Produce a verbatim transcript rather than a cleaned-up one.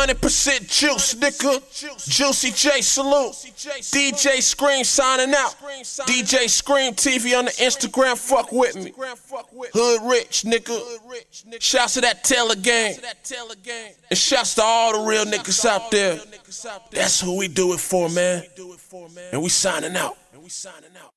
hundred percent juice, nigga. Juicy J salute. D J Scream signing out. D J Scream T V on the Instagram, fuck with me. Hood rich, nigga. Shouts to that Taylor gang. And shouts to all the real niggas out there. That's who we do it for, man. And we signing out.